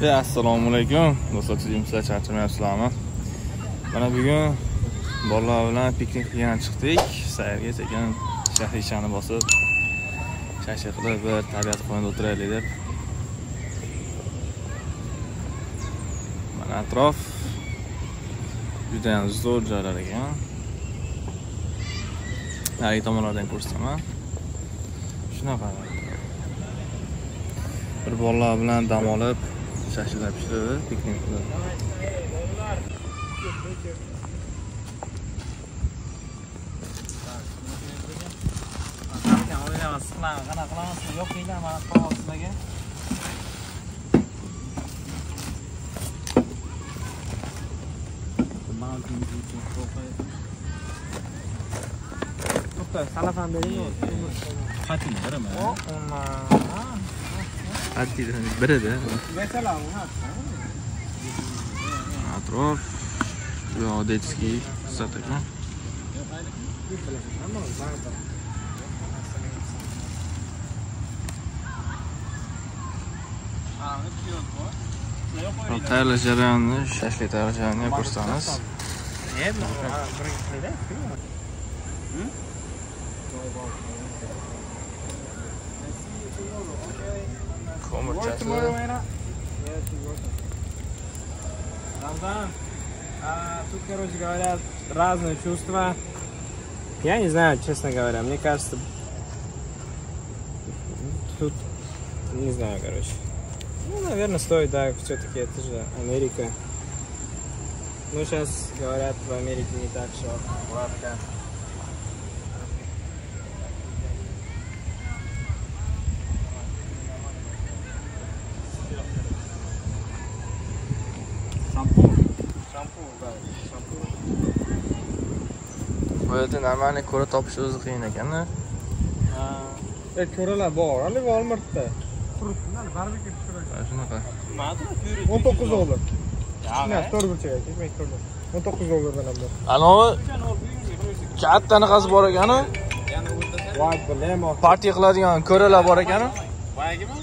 Assalomu alaykum. Do'stlar, sizlar charchamayapsizlarmi? Mana bugun bolalar bilan piknik qilgan chiqdik. Sayrga sekin shahishani bosib, shasha qilib bir tabiat qo'ynida o'tiraylik deb. Mana atrof juda ham zo'r joylar ekan. Nari tomonlardan ko'rsataman. Shunaqa. Bir bolalar bilan dam olib, shashilab pishirib, piknik qilib. Qanaqa qilamiz? Yo'q deylar, mana qolib sizlarga. To'xta, salafan bering. Qat'iy birimi? Qat'iydan birida. Atrof Odetskiy sataka. Tayyorlash jarayonini, shashlik tayyorlash jarayonini ko'rsatamiz. Тут, короче говоря, разные чувства. Я не знаю, честно говоря. Мне кажется, тут не знаю, короче. Ну, наверное, стоит, да, все-таки это же Америка. Ну, сейчас говорят, в Америке не так, что гладко. Bu yerda nimalarni ko'ra topish o'zi qiyin ekan-da. Ko'ralar bor, hali Walmartda. Shunaqa. 19 dollar. Ne, to'g'ri bo'lsa, ketmay turdi. 19 dollardan ham bor. Anavi kattani qazib bor ekan-ku. Voy, bilmayman. Partiya qiladigan ko'ralar bor ekan-ku. Boyagimi?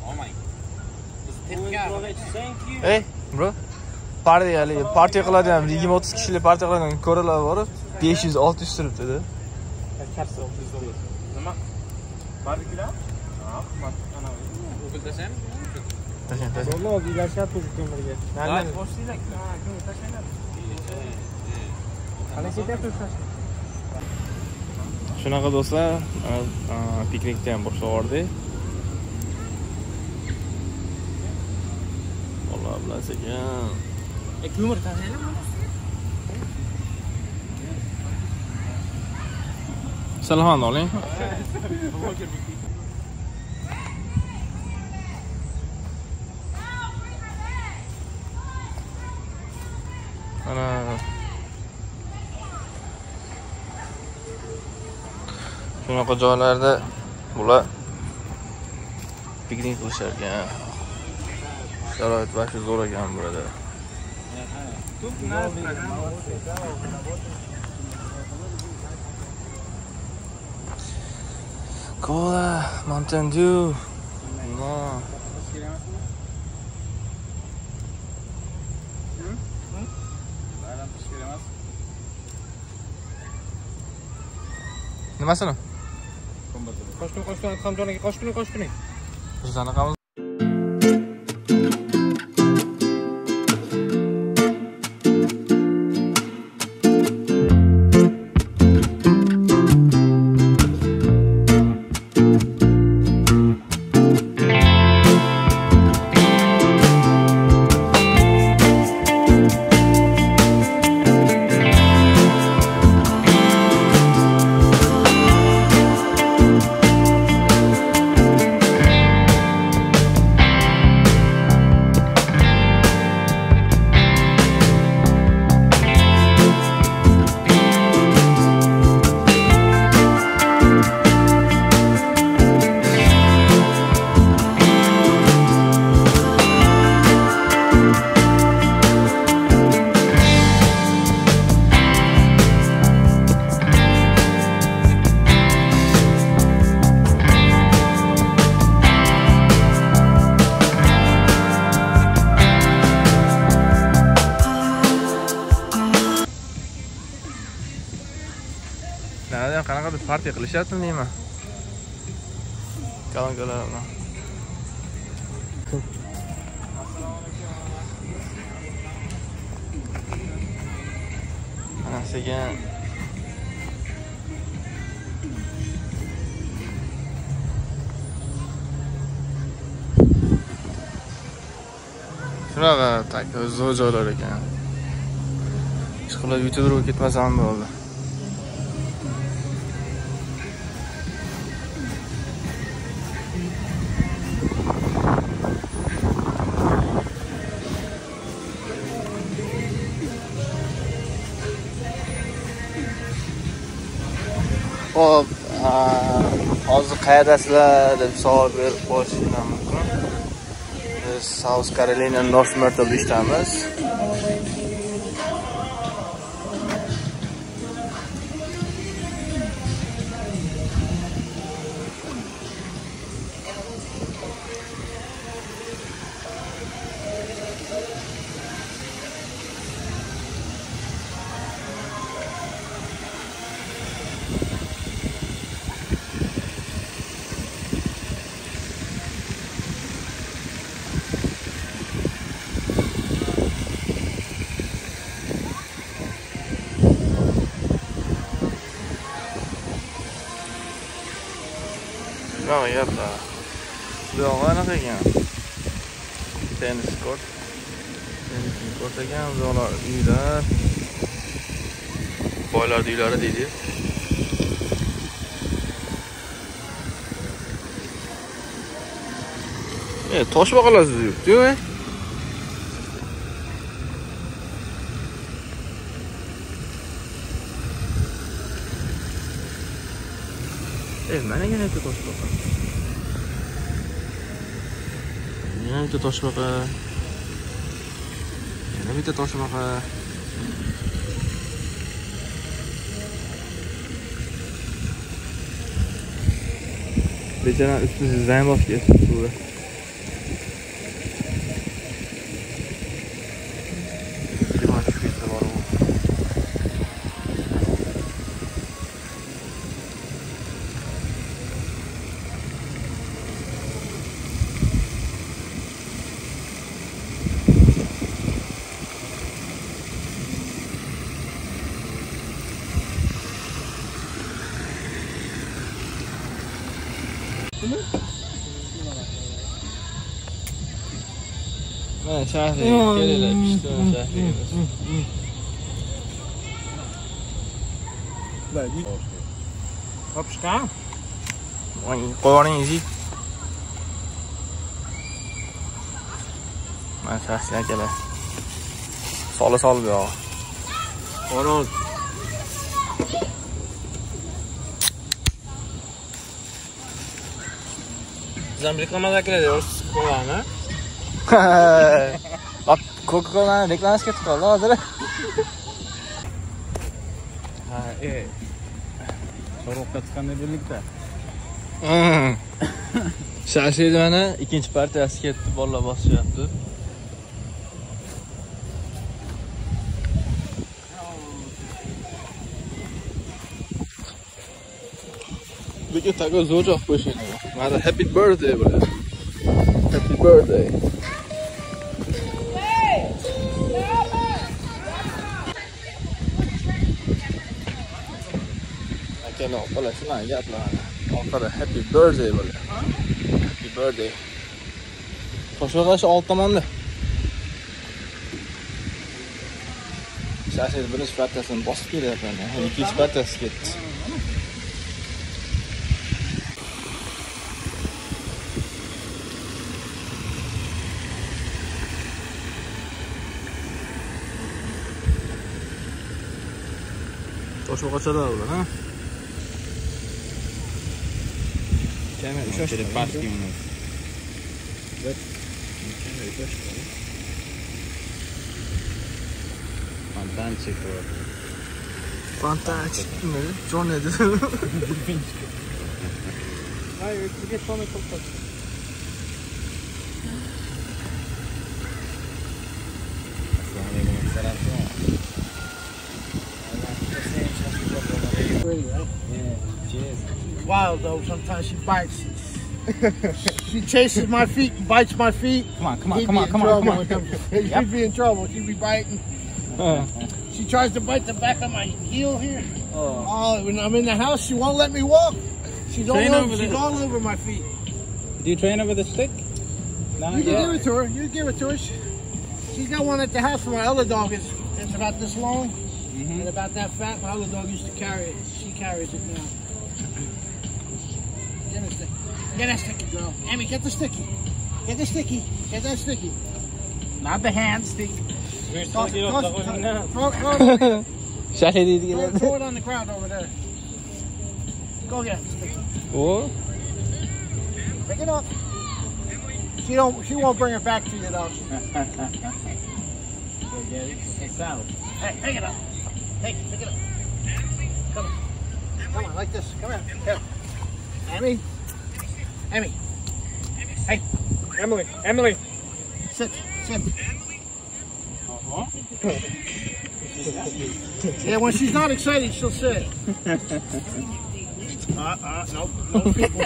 Ey, bro. Partiya qiladigan 20-30 kishilik partiya qiladigan ko'ralar bor. 500-600 turibdi dedi. Nima? Barbekülar? Ana. O'qiltasam? Tashan. Bo'ldi, ilashab ko'mirga. Nima boshlaylik? Ha, ko'mir tashlaylik. Qani ketyapsiz? Shunaqa do'stlar, piknikni ham boshlab yubordik. Bolalar bilan sekin. Ko'mir tashlaylikmi? Salomon oling. Ana shunaqa joylarda bular piknik qilishar ekan. Sharoit vaqti zo'r ekan burada. Cola, Mountain Dew. No. Nimasini? Qo'shqin, Hamjonaga qo'shqin. Biz anaqamiz. ishlarida ham qanaqadir partiya qilishyapti deyman. Kalonkalar bilan. Mana sekin shunaqa taka zo'r joylar ekan. Ishqilib YouTuber bo'lib ketmasam bo'ldi. Hop, hozir qayerdasizlar deb savol berib qo'yishinglar mumkin. Biz South Carolina North Myrtle ishdamiz. No, yerda. Bu yo'q anaqa ekan. Tennis kort. Tennis kort ekan, bular uylar. Boylar uylari deydi. Tosh baqalasiz yuribdi-ku. Mana yana bitta tosh baqa. Yana bitta tosh baqa. Yana bitta tosh baqa. Bechara üstüne zayn bosib ketdi suvda. Mana shahri kelinglar, pishton shahrimiz. Bagi. Hopshka. Qo'ying yeyik. Mana shahri akalar. Sol bu yoq. Qo'rol. Bizam reklamalar o'ris qo'lani. Coca-Cola reklamasi ketib qoldi hozir. Ha, so'roqqa chiqqanda birlikda. Shashida mana ikkinchi partiyasi ketdi, bolalar bosishyapti. Bitta tago zo'rjoq qo'yishgan. Mana happy birthday bo'la. Happy birthday. Akana opala shunaqa gaplar. Orqada happy birthday bo'la. Happy birthday. Toshbaqash old tomonda. Shashid birinchi partiyasini bosib kelyapman. Ikkinchi partiyasi ketdi. Toshbaqachalar ular, ha? Kemer ushlash pastki uni. Fantastic. Fantastic. John dedi. Hayır, bir tane topla. pretty, right? Yeah, she is. Wild though. Sometimes she bites. She chases my feet and bites my feet. Come on, come on, She'd come be on, in come on, trouble come on. with them. She'd be in trouble. She'd be biting. She tries to bite the back of my heel here. Oh, when I'm in the house, she won't let me walk. She's all over my feet. Do you train her with a stick? No, You can give it to her. You give it to her. She's got one at the house for my other dog. It's about this long and about that fat. My other dog used to carry it. She carries it now. Get that sticky, girl. Amy, get the sticky. Get the sticky. Get that sticky. Not the hand stick. Throw it on the ground over there. Go get it. Oh, Pick it up. She won't bring it back to you though. It's out. Hey, pick it up. Hey, pick it up. Come on. Come on, like this. Come here. Here. Emmy. Emmy. Hey. Emily. Sit. Yeah, when she's not excited, she'll sit. No people.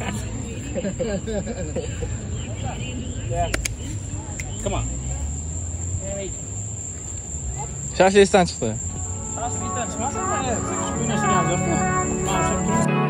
Yeah. Come on. Şaş esdən çıxdı. Transmitten çıkmazsa da şu güneşi geldi.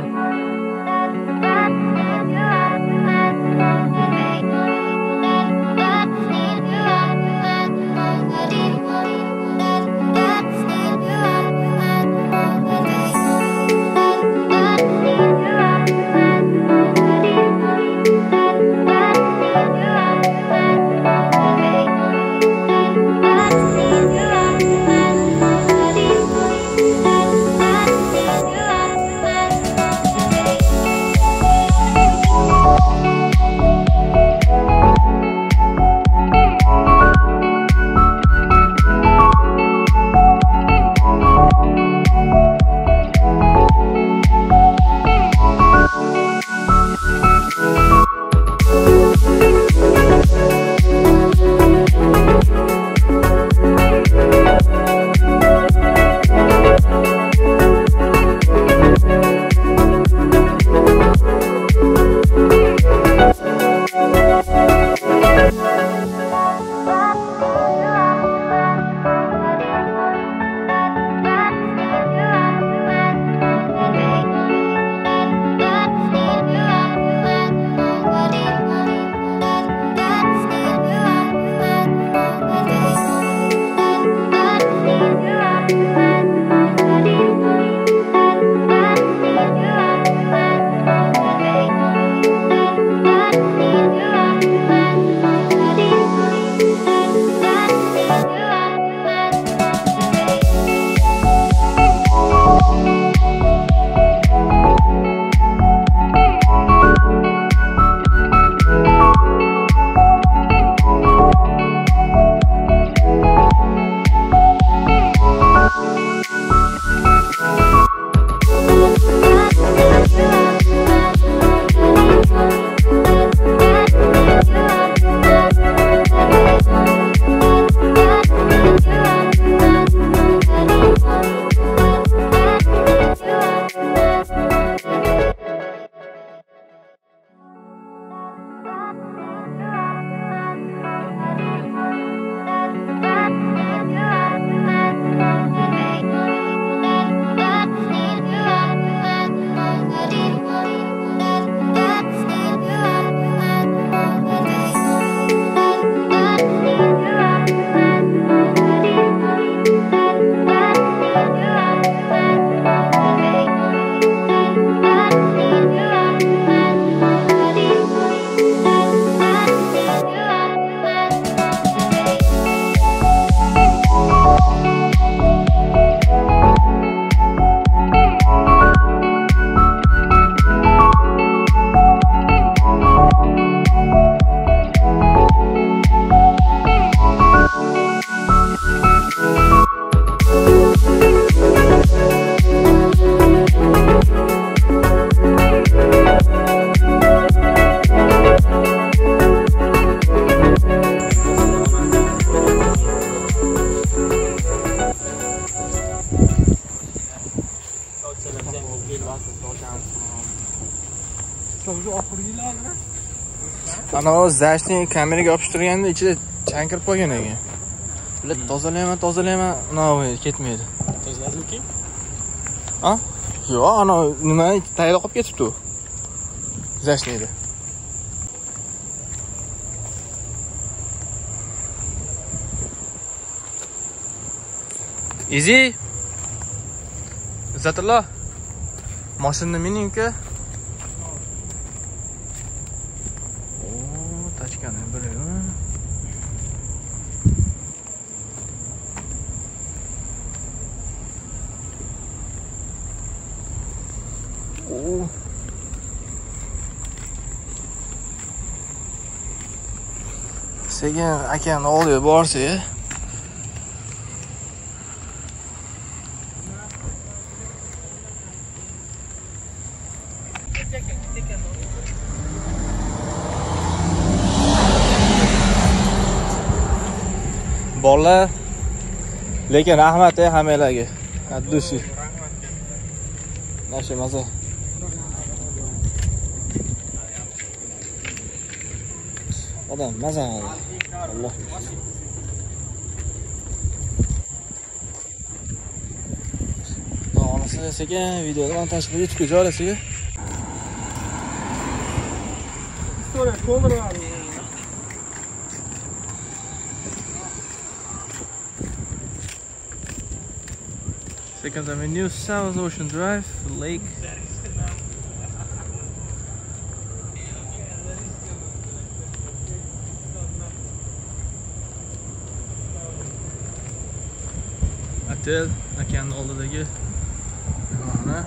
Ana zashning kameraga yopishtirganda ichida chankirib qolgan ekan. Bular tozalayman, unaqa ketmaydi. Tozaladimki? Ha? Yo'q, ana nima tayyorlab qolib ketibdi u. Zashniydi. Easy. Zatullo. Mashinani mining-ku. Tachkani biri. Sekin akani olib borsa-ya. Bolalar, lekin rahmat hammalarga. Addushi. Nasha maza. Odam maza qildi. Alloh. Onasi sekin videoda montaj qilib YouTube-ga joylasiga. Second time in New South Ocean Drive, Lake. Hotel, okeanning oldidagi mehmonxona.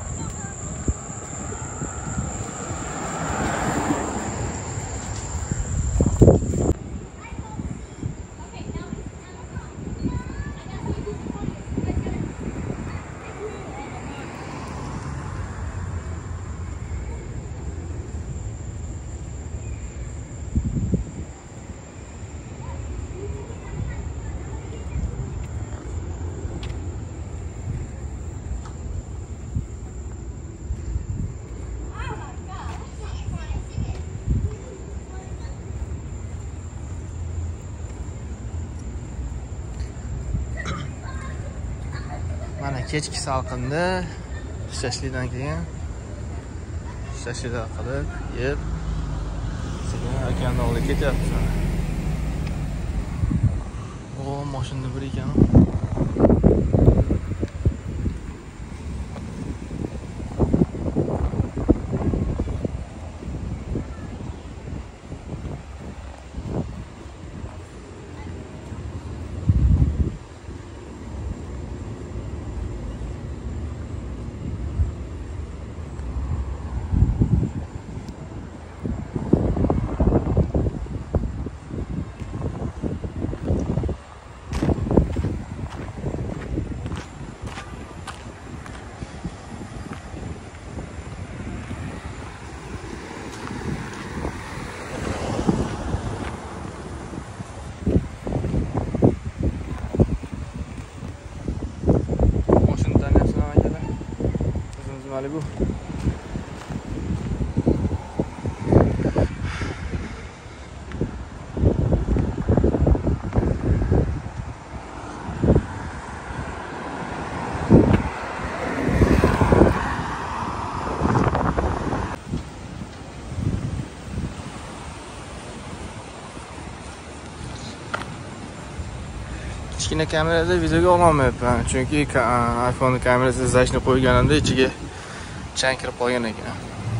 Mana kechki salqinda shashlikdan keyin shashliklar qilib yeb sekin okeanning oldiga ketyapmiz. O, mashinada bir ekan. Malibu. Kichkina kamerada videoga olmayapman, chunki iPhone kamerasi zashni qo'yganimda ichiga chang kirib qolgan ekan.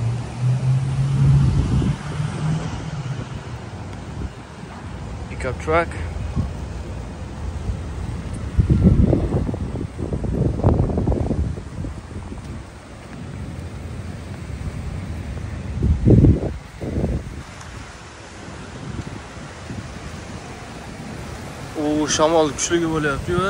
Pickup truck. O shamol kuchli bo'lyapti-ku.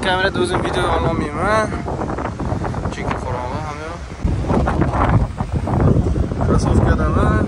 kamerada o'zim video ololmayman. Chunki qorong'i ham yo'q. Krossovkadaman.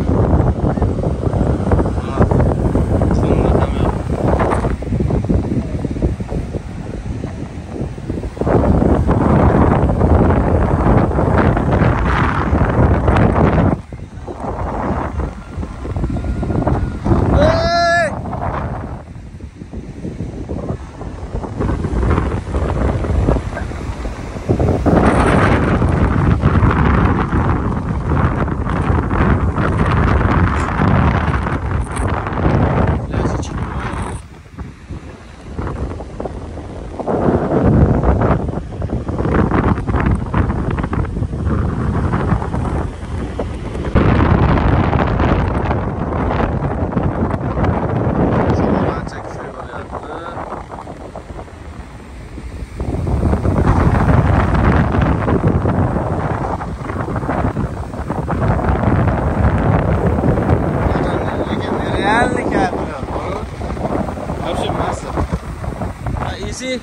Easy.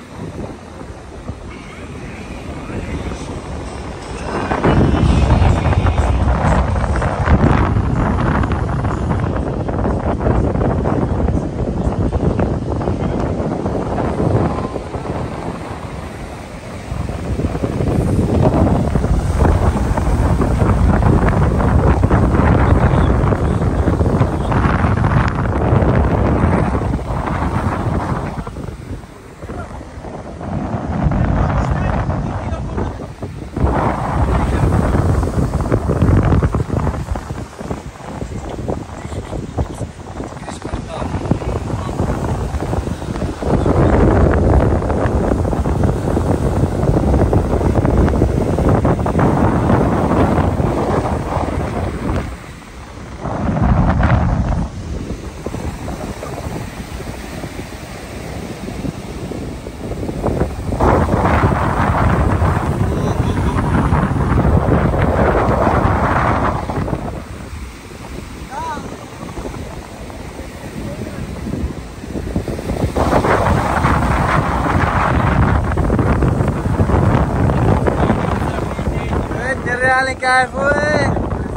Real kayf ey.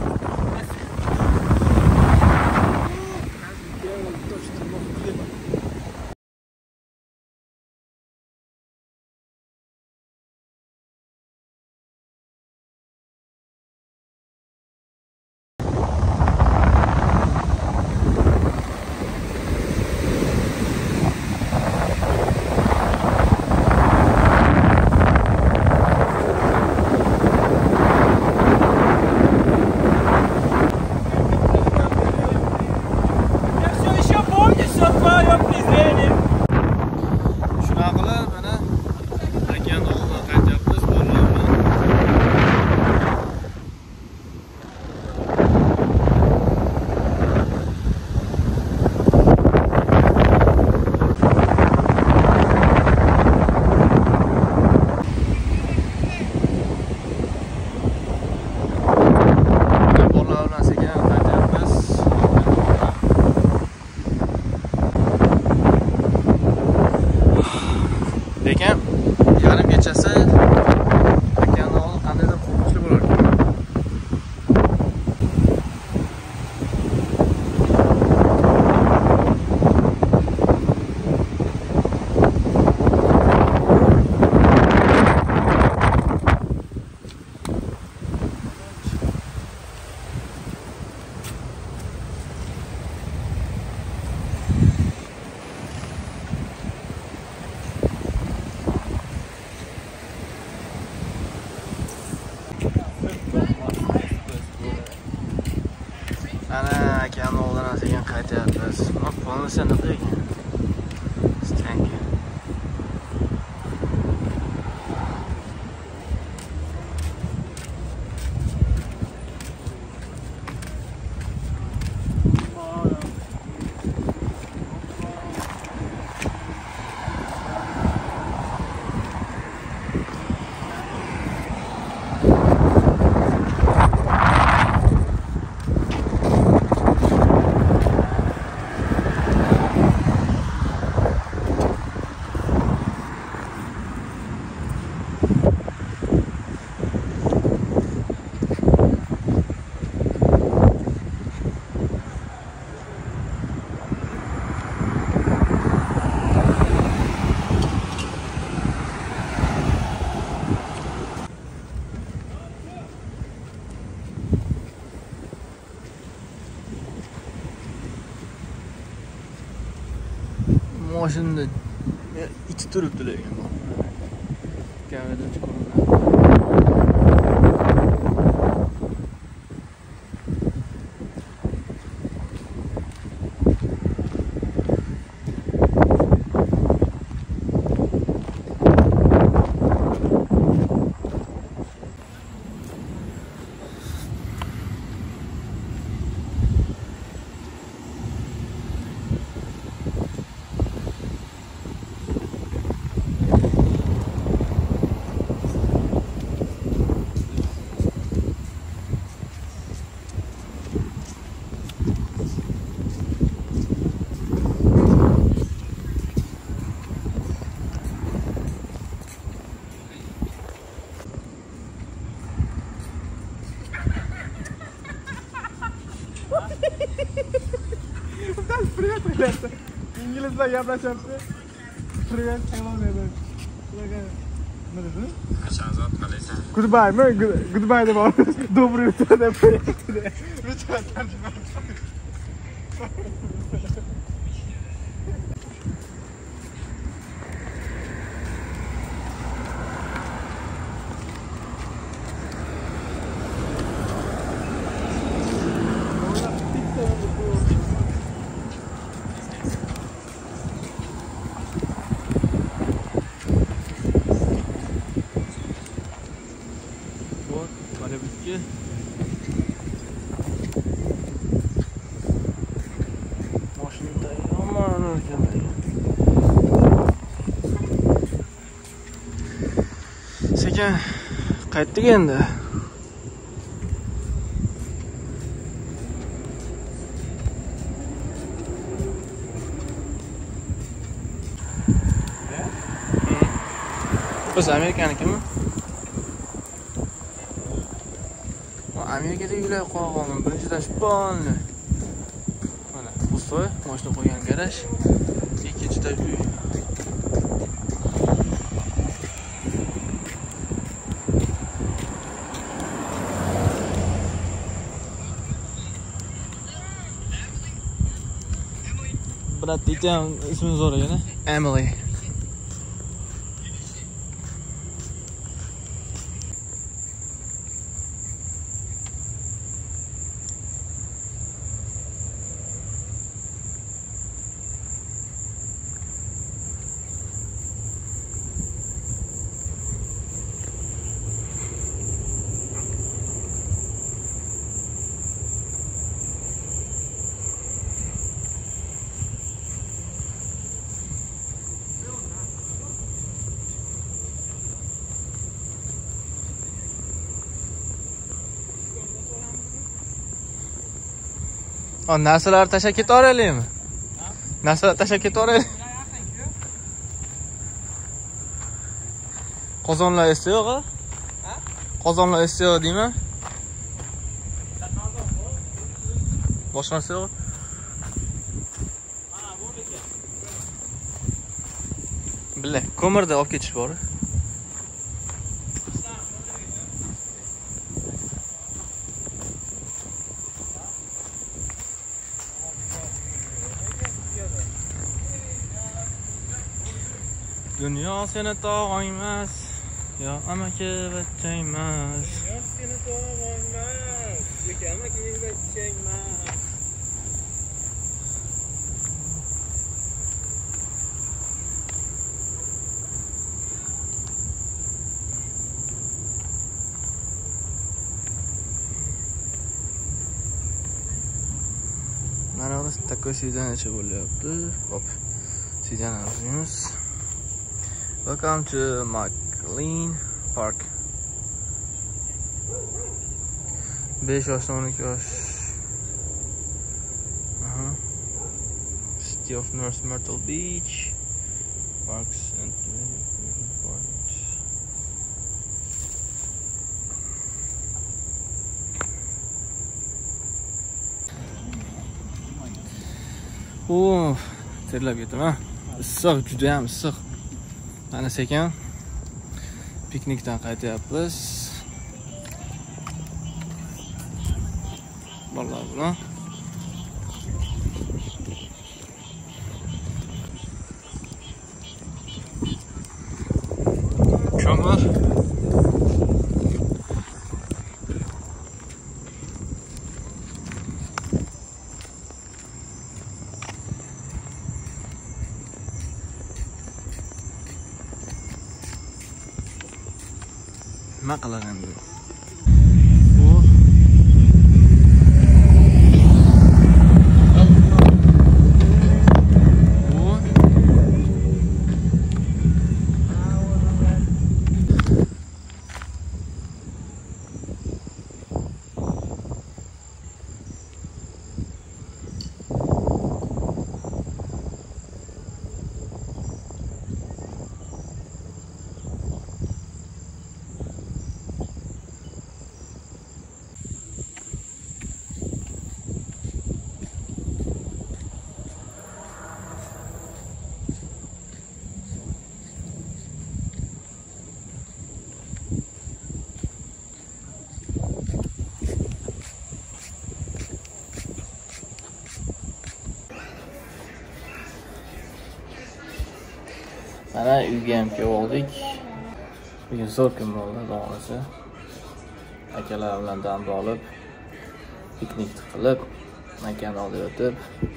Lekin yarim kechasi okeanni olib qandaydir qo'rqinchli bo'lar ekan. Ana okean oldidan sekin qaytyapmiz. Polnisi aniq ekan. Stanka. Mashinada ichi turibdi lekin. Kamida ko'rinadi. İngilizler yaplaşaptı. Привет, hello dedi. Ne dedi? Goodbye mi? Goodbye de var. Добрый утро de привет de. Lütfen tercüme et. Sekin qaytdik endi. Biz Amerikanikimi? Amerikada yurib qolganman. Birinchidan shponni. Mana ustoy, mashina qo'ygan garaj. Ikkinchida uy. Brat diyeceğim ismini zor yana. Emily. Narsalar tashlab ketaveraylikmi? Narsalar tashlab ketaveraylik. Qozonlar esda yo'q-a? Qozonlar esda yo'q deymi? Boshqa narsa yo'q. Bilay, ko'mirda olib ketish bor. Dünya seni tağaymaz, ya amaki betçeymez. Dünya seni tağaymaz, ya amaki betçeymez. Mana такой свидание bo'lyapti. Hop. Свидание o'zimiz. Welcome to McLean Park. 5 yoshdan 12 yosh. City of North Myrtle Beach. Parks and important. Terlab ketdim ha. Issiq, juda ham issiq. Mana sekin piknikdan qaytyapmiz. Bolalar bilan. nima qilar endi? Mana uyga ham kelib oldik. Bugun zo'r kun bo'ldi, doğrusu. Akalar bilan dam olib, piknik qilib, makon olib o'tib.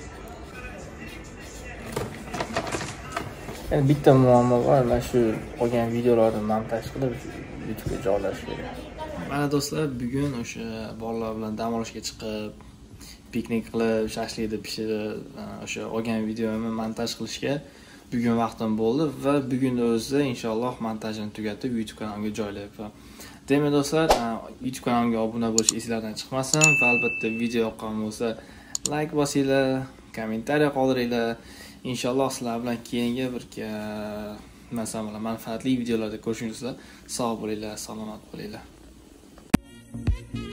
Yani bitta muammo bor, mana shu qolgan videolarni montaj qilib YouTube'ga joylash kerak. Mana do'stlar, bugun o'sha bolalar bilan dam olishga chiqib, piknik qilib, shashlikni pishirib, o'sha olgan videomni montaj qilishga bugun vaqtim bo'ldi va bugun o'zida inshaalloh montajini tugatib YouTube kanalimga joylayman. Demak do'stlar, YouTube kanalimga obuna bo'lish esingizdan chiqmasin va albatta video yoqqan bo'lsa like bosinglar, kommentariy qoldiringlar. Inshaalloh sizlar bilan keyingi bir manfaatli videolarda ko'rishingizda sog' bo'linglar, salomat bo'linglar.